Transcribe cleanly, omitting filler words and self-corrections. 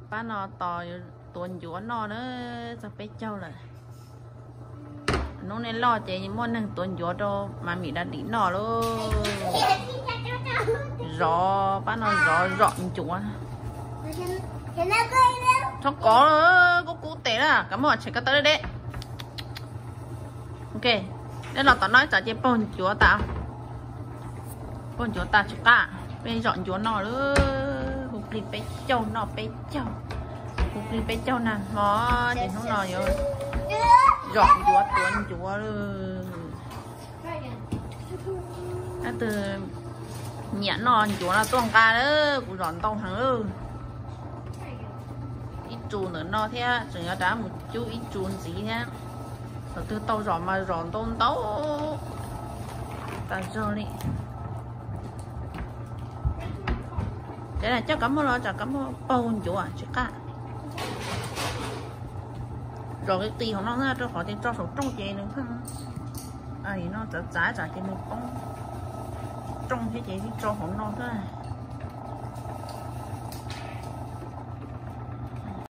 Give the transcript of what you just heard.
ba nó to tuần chúa nó nữa sao bé châu là nó nên lo chị món năng tuần chúa đâu mà mình đã đi nó luôn rõ ba nó rõ dọn chúa không có cú té là cảm ơn chị có tới đấy ok đây là tao nói cho chị bồn chúa tao chỉ cả bây dọn chúa nó nữa hụt đi bé châu nó bé châu hụt đi bé châu nè nó thì nó nói rồi dọn chúa tuần chúa luôn từ nhãn non chúa là tuần ca đó cũng dọn tông thằng luôn ít chuồn nữa nó thế chỉ có đá một chút ít chuồn gì nhá rồi từ tàu dọn mà dọn tôn tấu ta cho đi đây là chắc cắm nó chắc cắm bông chúa chứ cả rồi cái tì của nó ra cho khỏi thì cho số trong chè nữa không ai nó trả trả cái một bông trong thế chị cho họ nó thôi